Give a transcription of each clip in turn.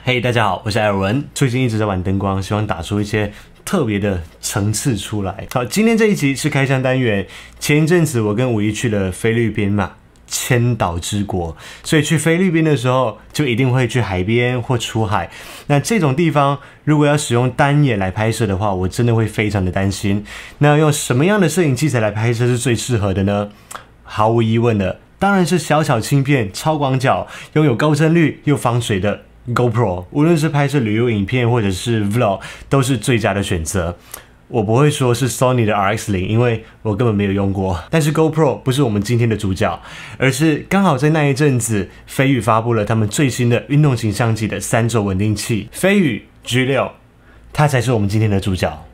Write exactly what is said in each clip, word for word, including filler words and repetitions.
嘿， hey, 大家好，我是艾尔文。最近一直在玩灯光，希望打出一些特别的层次出来。好，今天这一集是开箱单元。前一阵子我跟五一去了菲律宾嘛，千岛之国，所以去菲律宾的时候就一定会去海边或出海。那这种地方如果要使用单眼来拍摄的话，我真的会非常的担心。那要用什么样的摄影器材来拍摄是最适合的呢？毫无疑问的，当然是小巧轻便、超广角、拥有高帧率又防水的 GoPro， 无论是拍摄旅游影片或者是 Vlog， 都是最佳的选择。我不会说是 Sony 的 R X 零， 因为我根本没有用过。但是 GoPro 不是我们今天的主角，而是刚好在那一阵子，飞宇发布了他们最新的运动型相机的三轴稳定器，飞宇 G 六， 它才是我们今天的主角。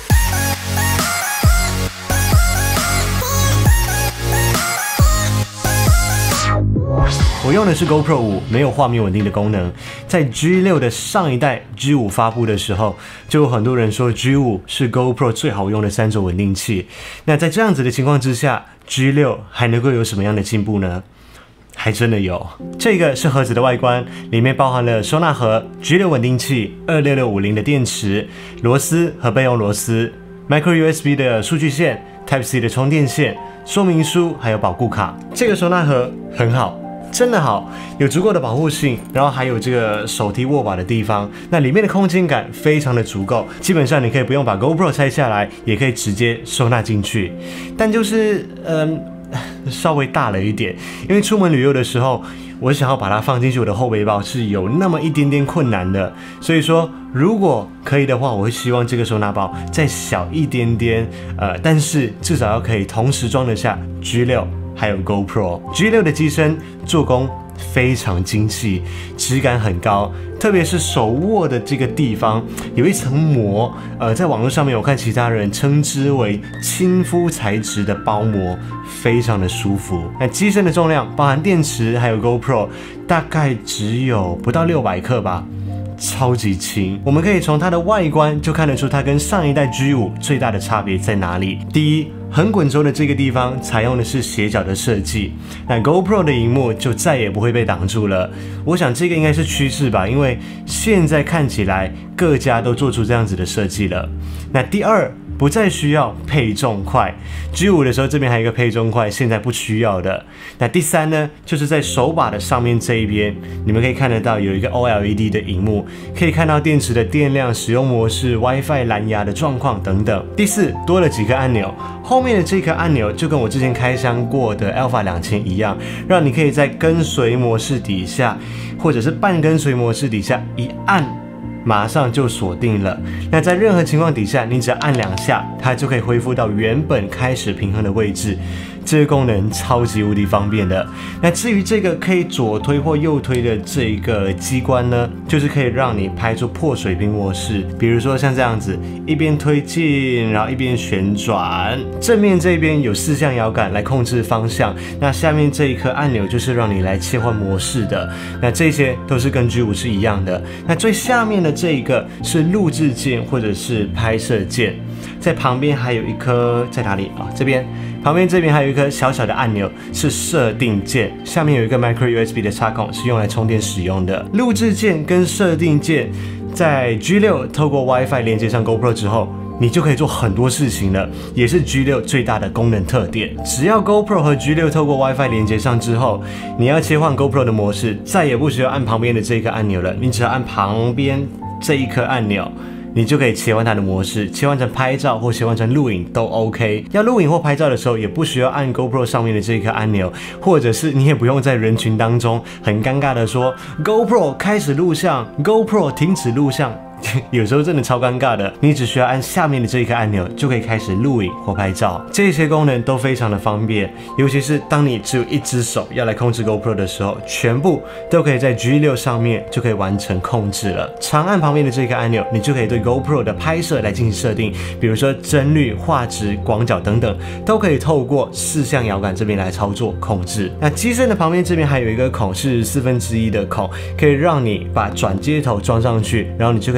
我用的是 GoPro 五，没有画面稳定的功能。在 G 六 的上一代 G 五 发布的时候，就有很多人说 G 五 是 GoPro 最好用的三轴稳定器。那在这样子的情况之下 ，G 六 还能够有什么样的进步呢？还真的有。这个是盒子的外观，里面包含了收纳盒、G 六 稳定器、二六六五零的电池、螺丝和备用螺丝、Micro U S B 的数据线、Type C 的充电线、说明书还有保固卡。这个收纳盒很好。真的好，有足够的保护性，然后还有这个手提握把的地方，那里面的空间感非常的足够，基本上你可以不用把 GoPro 拆下来，也可以直接收纳进去。但就是嗯，稍微大了一点，因为出门旅游的时候，我想要把它放进去我的后背包是有那么一点点困难的，所以说如果可以的话，我会希望这个收纳包再小一点点，呃，但是至少要可以同时装得下 G 六。还有 GoPro G 六 的机身做工非常精细，质感很高，特别是手握的这个地方有一层膜，呃，在网络上面我看其他人称之为亲肤材质的包膜，非常的舒服。那机身的重量包含电池还有 GoPro， 大概只有不到六百克吧。超级轻，我们可以从它的外观就看得出它跟上一代 G 五 最大的差别在哪里。第一，横滚轴的这个地方采用的是斜角的设计，那 GoPro 的萤幕就再也不会被挡住了。我想这个应该是趋势吧，因为现在看起来各家都做出这样子的设计了。那第二，不再需要配重块 ，G 五 的时候这边还有一个配重块，现在不需要的。那第三呢，就是在手把的上面这一边，你们可以看得到有一个 O L E D 的萤幕，可以看到电池的电量、使用模式、WiFi 蓝牙的状况等等。第四，多了几颗按钮，后面的这颗按钮就跟我之前开箱过的 Alpha 两千一样，让你可以在跟随模式底下，或者是半跟随模式底下一按。马上就锁定了。那在任何情况底下，你只要按两下，它就可以恢复到原本开始平衡的位置。这个功能超级无敌方便的。那至于这个可以左推或右推的这个机关呢，就是可以让你拍出破水平模式，比如说像这样子，一边推进，然后一边旋转。正面这边有四项摇杆来控制方向，那下面这一颗按钮就是让你来切换模式的。那这些都是跟 G 五 是一样的。那最下面的这一个是录制键或者是拍摄键，在旁边还有一颗，在哪里啊？这边。旁边这边还有一颗小小的按钮是设定键，下面有一个 Micro U S B 的插孔是用来充电使用的。录制键跟设定键在 G 六 透过 WiFi 连接上 GoPro 之后，你就可以做很多事情了，也是 G 六 最大的功能特点。只要 GoPro 和 G 六 透过 WiFi 连接上之后，你要切换 GoPro 的模式，再也不需要按旁边的这个按钮了，你只要按旁边这一颗按钮。你就可以切换它的模式，切换成拍照或切换成录影都 OK。要录影或拍照的时候，也不需要按 GoPro 上面的这颗按钮，或者是你也不用在人群当中很尴尬的说 GoPro 开始录像 ，GoPro 停止录像。有时候真的超尴尬的，你只需要按下面的这一颗按钮就可以开始录影或拍照，这些功能都非常的方便。尤其是当你只有一只手要来控制 GoPro 的时候，全部都可以在 G 六 上面就可以完成控制了。长按旁边的这个按钮，你就可以对 GoPro 的拍摄来进行设定，比如说帧率、画质、广角等等，都可以透过四项摇杆这边来操作控制。那机身的旁边这边还有一个孔是四分之一的孔，可以让你把转接头装上去，然后你就可以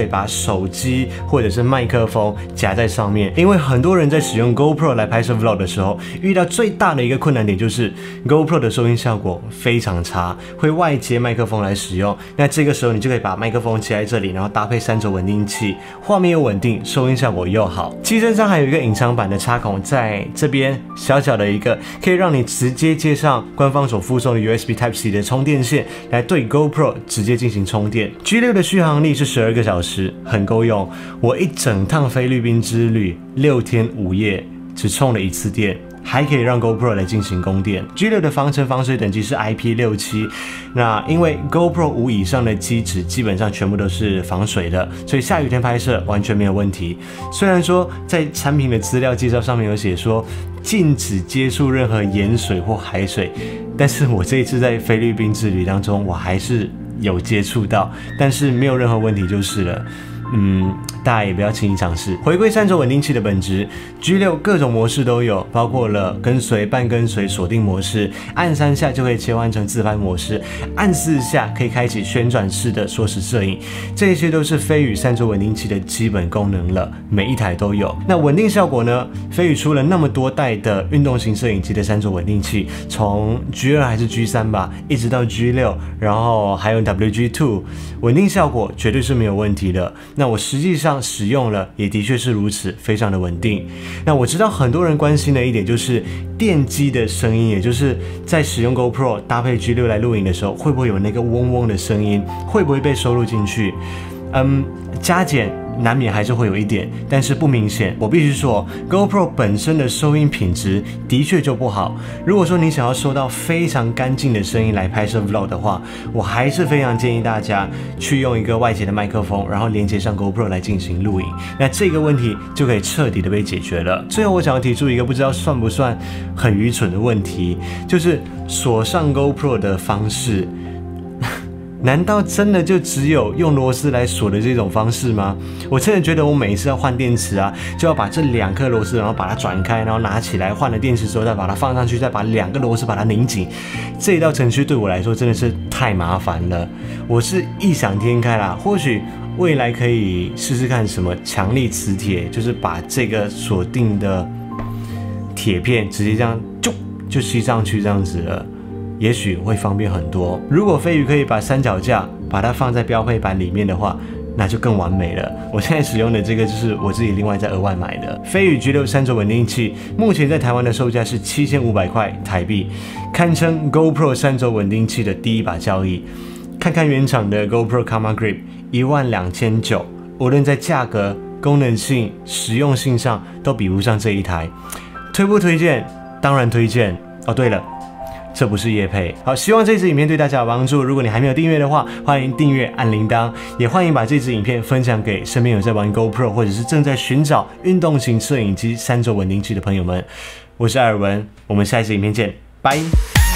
以把手机或者是麦克风夹在上面。因为很多人在使用 GoPro 来拍摄 Vlog 的时候，遇到最大的一个困难点就是 GoPro 的收音效果非常差，会外接麦克风来使用。那这个时候你就可以把麦克风接在这里，然后搭配三轴稳定器，画面又稳定，收音效果又好。机身上还有一个隐藏版的插孔，在这边小小的一个，可以让你直接接上官方所附送的 U S B Type C 的充电线，来对 GoPro 直接进行充电。G 六 的续航力是十二个小时，很够用。我一整趟菲律宾之旅六天五夜只充了一次电，还可以让 GoPro 来进行供电。G 六 的防尘防水等级是 I P 六七， 那因为 GoPro 五以上的机质基本上全部都是防水的，所以下雨天拍摄完全没有问题。虽然说在产品的资料介绍上面有写说禁止接触任何盐水或海水，但是我这一次在菲律宾之旅当中，我还是有接触到，但是没有任何问题就是了。嗯，大家也不要轻易尝试。回归三轴稳定器的本质 ，G 六 各种模式都有，包括了跟随、半跟随、锁定模式，按三下就可以切换成自拍模式，按四下可以开启旋转式的缩时摄影，这些都是飞宇三轴稳定器的基本功能了，每一台都有。那稳定效果呢？飞宇出了那么多代的运动型摄影机的三轴稳定器，从 G 二 还是 G 三 吧，一直到 G 六，然后还有 W G 二， 稳定效果绝对是没有问题的。那我实际上使用了，也的确是如此，非常的稳定。那我知道很多人关心的一点就是电机的声音，也就是在使用 GoPro 搭配 G 六 来录影的时候，会不会有那个嗡嗡的声音，会不会被收录进去？嗯，加减难免还是会有一点，但是不明显。我必须说 ，GoPro 本身的收音品质的确就不好。如果说你想要收到非常干净的声音来拍摄 Vlog 的话，我还是非常建议大家去用一个外接的麦克风，然后连接上 GoPro 来进行录影。那这个问题就可以彻底的被解决了。最后，我想要提出一个不知道算不算很愚蠢的问题，就是锁上 GoPro 的方式。难道真的就只有用螺丝来锁的这种方式吗？我真的觉得我每一次要换电池啊，就要把这两颗螺丝，然后把它转开，然后拿起来换了电池之后再把它放上去，再把两个螺丝把它拧紧。这一道程序对我来说真的是太麻烦了。我是异想天开啦，或许未来可以试试看什么强力磁铁，就是把这个锁定的铁片直接这样就就吸上去这样子了。也许会方便很多。如果飞宇可以把三脚架把它放在标配版里面的话，那就更完美了。我现在使用的这个就是我自己另外再额外买的飞宇 G 六 三轴稳定器，目前在台湾的售价是七千五百块台币，堪称 GoPro 三轴稳定器的第一把交椅。看看原厂的 GoPro Karma Grip 一万两千九，无论在价格、功能性、实用性上都比不上这一台。推不推荐？当然推荐。哦，对了。这不是业配。好，希望这支影片对大家有帮助。如果你还没有订阅的话，欢迎订阅按铃铛，也欢迎把这支影片分享给身边有在玩 GoPro 或者是正在寻找运动型摄影机三轴稳定器的朋友们。我是艾尔文，我们下一支影片见，拜。